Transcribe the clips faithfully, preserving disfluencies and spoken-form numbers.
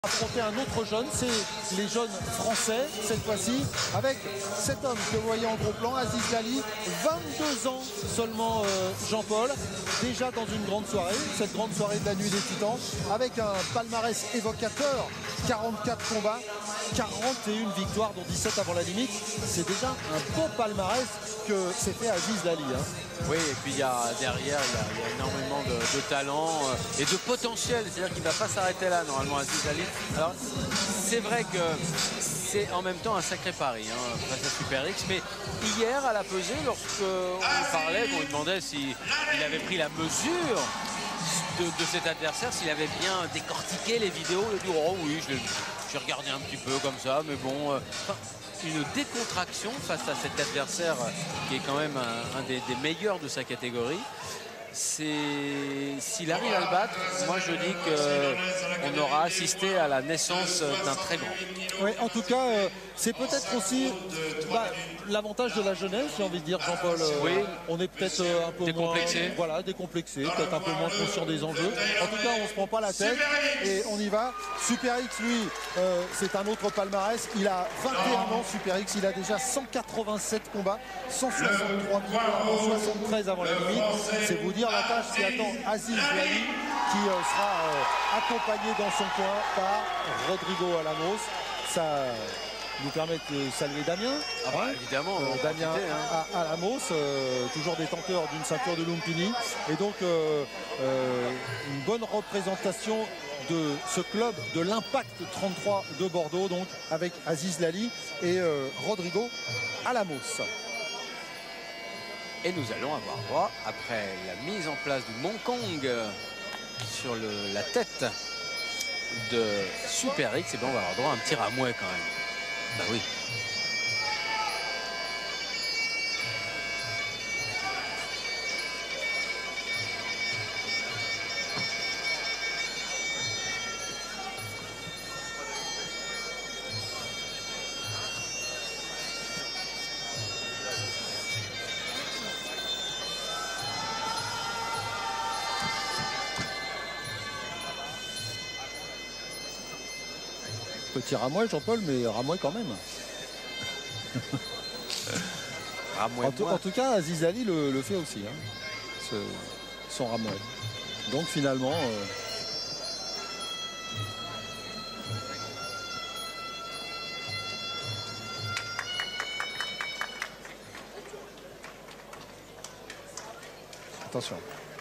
Affronter un autre jeune, c'est les jeunes français cette fois-ci, avec cet homme que vous voyez en gros plan, Aziz Lali, vingt-deux ans seulement, euh, Jean-Paul, déjà dans une grande soirée, cette grande soirée de la nuit des Titans, avec un palmarès évocateur, quarante-quatre combats, quarante et une victoires, dont dix-sept avant la limite. C'est déjà un beau palmarès que s'est fait Aziz Lali. Hein. Oui, et puis il y a derrière, il y a, il y a énormément de, de talent euh, et de potentiel. C'est-à-dire qu'il ne va pas s'arrêter là, normalement, Aziz Lali. Alors, c'est vrai que c'est en même temps un sacré pari hein, face à Super X. Mais hier, à la pesée, lorsqu'on parlait, on lui demandait s'il avait pris la mesure de, de cet adversaire, s'il avait bien décortiqué les vidéos. Il a dit, oh oui, j'ai regardé un petit peu comme ça, mais bon... Euh, une décontraction face à cet adversaire qui est quand même un, un des, des meilleurs de sa catégorie. S'il arrive à le battre, moi je dis qu'on aura assisté à la naissance d'un très grand. Oui, en tout cas, euh, c'est peut-être aussi bah, l'avantage de la jeunesse, j'ai envie de dire, Jean-Paul. Euh, oui. On est peut-être euh, un peu décomplexé. moins voilà, décomplexé, peut-être un peu moins conscient des enjeux. En tout cas, on ne se prend pas la tête et on y va. Super X, lui, euh, c'est un autre palmarès. Il a vingt et un ans, Super X. Il a déjà cent quatre-vingt-sept combats, cent soixante-trois victoires, soixante-treize avant la limite. C'est vous dire la tâche qui attend Aziz Lali, qui euh, sera euh, accompagné dans son coin par Rodrigo Alamos. Ça nous permet de saluer Damien. Ah bah, hein, évidemment, euh, Damien hein. Alamos, euh, toujours détenteur d'une ceinture de Lumpini. Et donc euh, euh, une bonne représentation de ce club de l'Impact trente-trois de Bordeaux, donc avec Aziz Lali et euh, Rodrigo Alamos. Et nous allons avoir droit, après la mise en place du Mongkong sur le, la tête de Super X, et bien on va avoir droit à un petit ramouet quand même. Bah oui. Petit ramouet, Jean-Paul, mais ramouet quand même. ramouet en, tout, en tout cas, Aziz Lali le, le fait aussi, hein, ce, son ramouet. Donc finalement... Euh... Attention.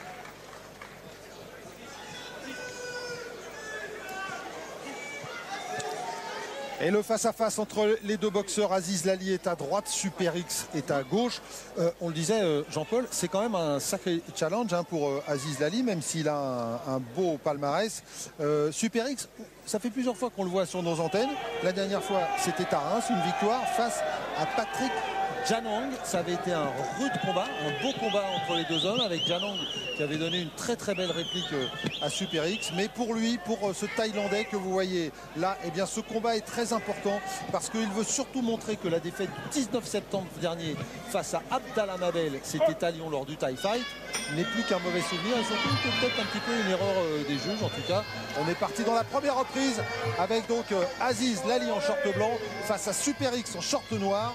Et le face-à-face -face entre les deux boxeurs, Aziz Lali est à droite, Super X est à gauche. Euh, on le disait, euh, Jean-Paul, c'est quand même un sacré challenge hein, pour euh, Aziz Lali, même s'il a un, un beau palmarès. Euh, Super X, ça fait plusieurs fois qu'on le voit sur nos antennes. La dernière fois, c'était à Reims, une victoire face à Patrick Janong. Ça avait été un rude combat, un beau combat entre les deux hommes, avec Janong qui avait donné une très très belle réplique à Super X. Mais pour lui, pour ce Thaïlandais que vous voyez là, eh bien ce combat est très important parce qu'il veut surtout montrer que la défaite du dix-neuf septembre dernier face à Abdallah Mabel, c'était à Lyon lors du Thai Fight, n'est plus qu'un mauvais souvenir et surtout peut-être un petit peu une erreur euh, des juges. En tout cas, on est parti dans la première reprise avec donc euh, Aziz Lali en short blanc face à Super X en short noir.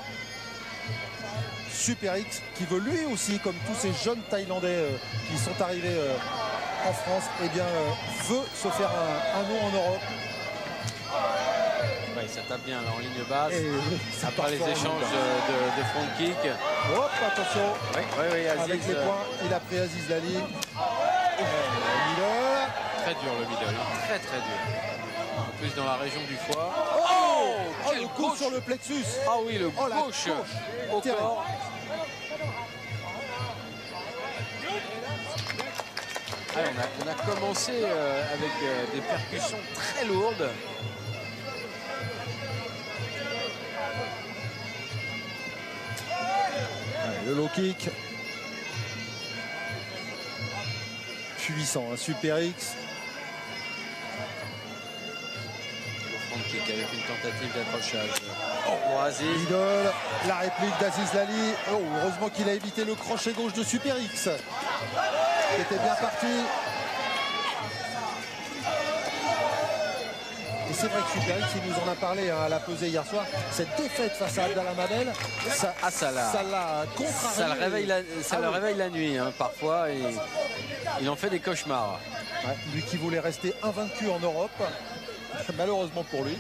Super X qui veut lui aussi, comme tous ces jeunes Thaïlandais euh, qui sont arrivés euh, en France, eh bien euh, veut se faire un, un nom en Europe. Ouais, ça tape bien là en ligne basse. Et, après les échanges de, de, de front kick. Hop, attention. Oui, oui, oui, Aziz, avec les points, il a pris Aziz Lali. Euh, middle. Très dur le middle, hein. Très très dur. En plus dans la région du foie. Oh, oh, oh le coup gauche sur le plexus. Ah oui, le oh, gauche, gauche au corps. Allez, on, a, on a commencé euh, avec euh, des percussions très lourdes. Allez, le low kick. Puissant, hein, Super X. Kick avec une tentative d'accrochage. Oh, pour Aziz. Idole, la réplique d'Aziz Lali. Oh, heureusement qu'il a évité le crochet gauche de Super X. Qui était bien parti. c'est vrai que Super X, il nous en a parlé hein, à la pesée hier soir. Cette défaite face à Abdallah Mabel, ça ah, ça l'a contrarié. Ça le réveille la, ça ah, le oui. réveille la nuit, hein, parfois. Et il en fait des cauchemars. Ouais, lui qui voulait rester invaincu en Europe, malheureusement pour lui.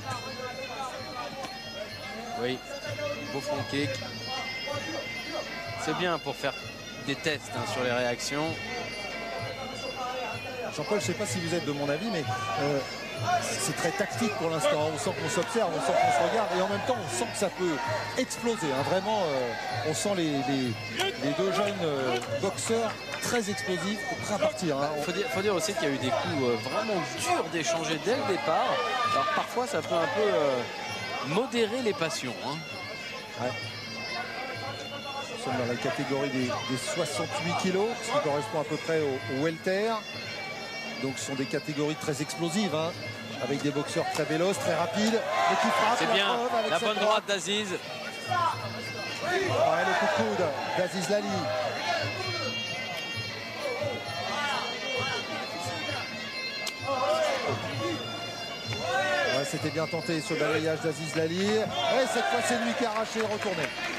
Oui, beau front kick. C'est bien pour faire des tests hein, sur les réactions. Jean-Paul, je ne sais pas si vous êtes de mon avis, mais euh, c'est très tactique pour l'instant. On sent qu'on s'observe, on sent qu'on se regarde et en même temps, on sent que ça peut exploser. Hein. Vraiment, euh, on sent les, les, les deux jeunes euh, boxeurs très explosifs, prêts à partir. Il hein. faut, faut dire aussi qu'il y a eu des coups euh, vraiment durs d'échanger dès le départ. Alors parfois, ça peut un peu euh, modérer les passions. Hein. Ouais. Nous sommes dans la catégorie des, des soixante-huit kilos, ce qui correspond à peu près au, au welter. Donc ce sont des catégories très explosives, hein, avec des boxeurs très véloces, très rapides, et qui frappent. C'est bien, la, la bonne droite d'Aziz. Ouais, le coup de coude d'Aziz Lali. Ouais, c'était bien tenté ce balayage d'Aziz Lali. Et cette fois, c'est lui qui a arraché et retourné.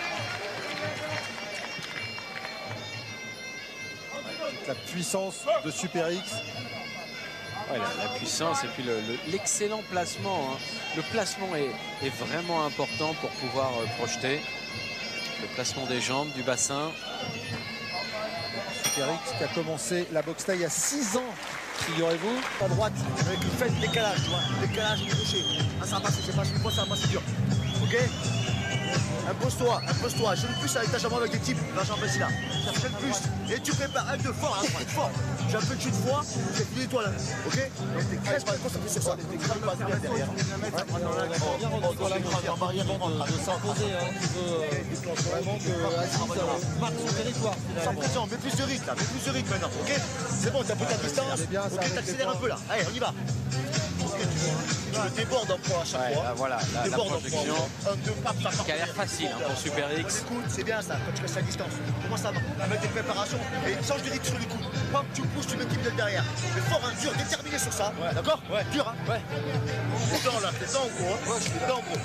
La puissance de Super X. Ouais, la, la puissance et puis l'excellent le, le, placement. Hein. Le placement est, est vraiment important pour pouvoir euh, projeter. Le placement des jambes, du bassin. Super X qui a commencé la boxe taille il y a six ans, figurez-vous. À droite, avec une fête décalage, tu vois. Décalage et gaucher. Ah, ça va passer, c'est pas une fois, ça va passer dur. Ok? Impose-toi, impose-toi. Je le plus avec ta jambe avec des types. La jambe ici là. Cherche le plus. Et tu prépares un de fort, hein, fort. J'ai un peu de chute froid, j'ai fini toi là. Ok? Donc t'es très concentré sur ça. T'es très pas derrière. En barrière de s'imposer, hein, qui veut vraiment que Aziz marque son territoire. Sans pression, mets plus de rythme là, mets plus de rythme maintenant. Ok? C'est bon, t'as pris ta distance. Ok, t'accélères un peu là. Allez, on y va. Tu le débordes en point à chaque ouais, fois. Là, voilà, la, la projection un, deux, pape, ça part. Qui a l'air facile hein, pour Super X. Écoute, c'est bien ça, quand tu restes à distance. Commence à mettre des préparations et change de rythme sur les coups. Quand tu pousses, tu mets qui derrière. Mais fort, hein, dur, déterminé sur ça. Ouais. D'accord? Ouais. Dur, hein? Ouais. T'es dedans là, t'es dedans en gros. Hein? Ouais, je suis dedans en gros.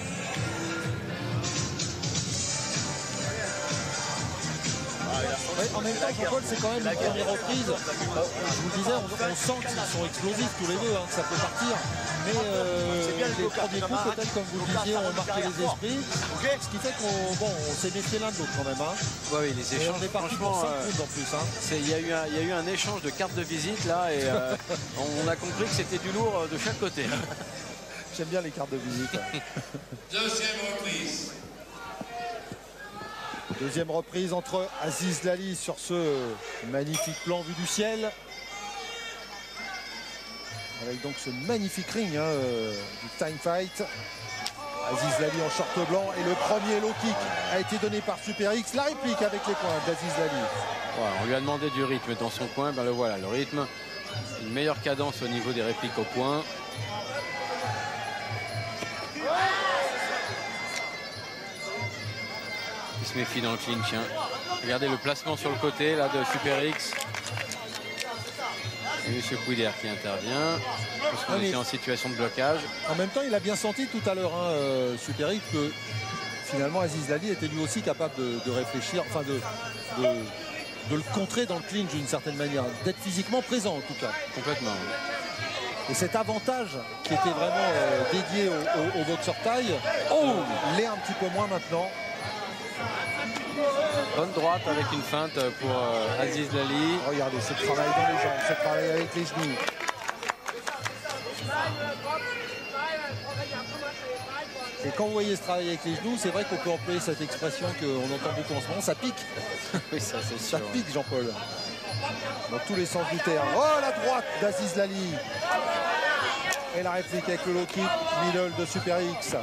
Ouais, en même temps, Jean-Paul, c'est quand même une première reprise. Euh, je vous le disais, on, on sent qu'ils sont explosifs tous les deux, hein, que ça peut partir. Mais euh, bien les premiers coups, peut-être, comme vous le disiez, ont marqué les esprits. Okay. Ce qui fait qu'on bon, on s'est méfié l'un de l'autre quand même. Hein. Ouais, oui, les échanges. Et on est parti pour cinq rounds en plus. Hein. Il y, y a eu un échange de cartes de visite là et euh, on a compris que c'était du lourd de chaque côté. J'aime bien les cartes de visite. Deuxième reprise. Deuxième reprise entre Aziz Lali sur ce magnifique plan vu du ciel. Avec donc ce magnifique ring hein, euh, du time fight. Aziz Lali en short blanc et le premier low kick a été donné par Super X. La réplique avec les points d'Aziz Lali. Voilà, on lui a demandé du rythme dans son coin, ben le voilà, le rythme. Une meilleure cadence au niveau des répliques au point. Il se méfie dans le clinch. Hein. Regardez le placement sur le côté là de Super X. Et M. Couder qui intervient. Parce qu'on était en situation de blocage. En même temps, il a bien senti tout à l'heure, hein, euh, Super X, que finalement Aziz Lali était lui aussi capable de, de réfléchir, enfin de, de, de le contrer dans le clinch d'une certaine manière, d'être physiquement présent en tout cas. Complètement. Et cet avantage qui était vraiment euh, dédié au, au, au boxeur taille, oh, l'est un petit peu moins maintenant. Bonne droite avec une feinte pour euh, Aziz Lali. Regardez ce travail dans les jambes, ce travail avec les genoux. Et quand vous voyez ce travail avec les genoux, c'est vrai qu'on peut employer cette expression qu'on entend beaucoup en ce moment, ça pique. Oui, ça c'est Ça sûr. pique, Jean-Paul. Dans tous les sens du terme. Oh, la droite d'Aziz Lali. Et la réplique avec le low kick, middle de Super X.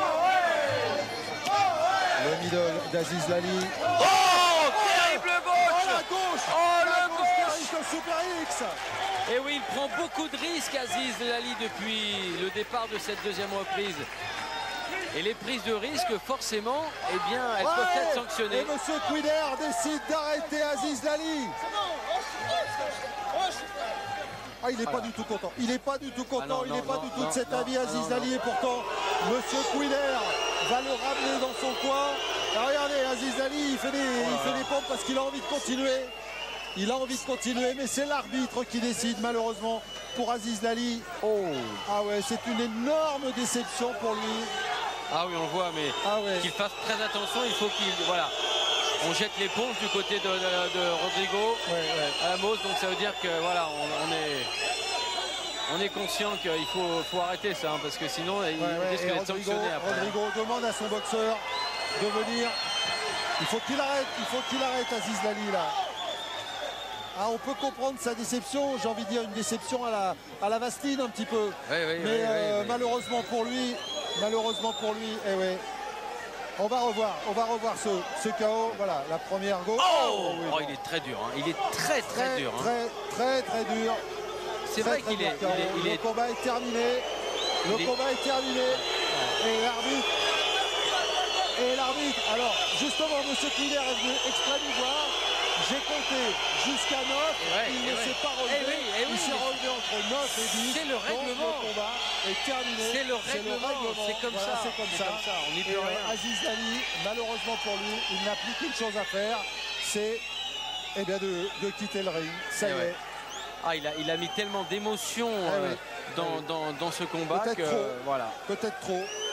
Le middle d'Aziz Lali. Oh, terrible gauche. Oh, la gauche. Oh, la le gauche de Super X. Et oui, il prend beaucoup de risques, Aziz Lali, depuis le départ de cette deuxième reprise. Et les prises de risque, forcément, eh bien, elles ouais. peuvent être sanctionnées. Et M. Couder décide d'arrêter Aziz Lali. Ah, il n'est Voilà. pas du tout content. Il n'est pas du tout content. Ah non, il non, n'est pas non, du tout non, de cet non, avis, non, Aziz non, Lali. Et pourtant, Monsieur Quiller va le ramener dans son coin. Ah, regardez, Aziz Lali, il fait des, Oh il fait des pompes parce qu'il a envie de continuer. Il a envie de continuer, mais c'est l'arbitre qui décide, malheureusement, pour Aziz Lali. Oh. Ah ouais, c'est une énorme déception pour lui. Ah oui, on le voit, mais Ah ouais. qu'il fasse très attention. Il faut qu'il... Voilà. On jette l'éponge du côté de, de, de Rodrigo Ouais, ouais. à la Mose. Donc ça veut dire que voilà, on, on est... On est conscient qu'il faut, faut arrêter ça, hein, parce que sinon, il Ouais, ouais, risque et d'être Rodrigo, sanctionné après. Rodrigo demande à son boxeur de venir. Il faut qu'il arrête, il faut qu'il arrête Aziz Lali là. Ah, on peut comprendre sa déception, j'ai envie de dire une déception à la, à la Vastine un petit peu. Oui, oui, Mais oui, euh, oui, oui. malheureusement pour lui, malheureusement pour lui, eh ouais. On va revoir, on va revoir ce, ce K O. Voilà, la première go. Oh, oui, oh, bon. il est très dur, hein. Il est très très, très, dur. Hein. très, très, très dur. C'est Très, vrai très qu'il dur, est, K O. il est, il Le est- combat est terminé. Le il est- combat est terminé. Et l'arbitre. Et l'arbitre. Alors, justement, Monsieur Quiller est venu exprès nous voir. J'ai compté jusqu'à neuf. ouais, il et ne ouais. s'est pas relevé. Eh oui, eh oui, il s'est mais relevé entre neuf et dix. c'est le Donc, règlement. le combat est terminé. C'est le règlement, c'est comme Voilà, ça. c'est comme C'est ça. comme ça, on n'y peut Et, euh, rien. Aziz Lali, malheureusement pour lui, il n'a plus qu'une chose à faire. C'est eh bien, de, de quitter le ring. Ça Eh y ouais. est. Ah, il a, il a mis tellement d'émotions Ah euh, oui. dans, Ah oui. dans, dans ce combat Peut-être que trop. voilà. Peut-être trop.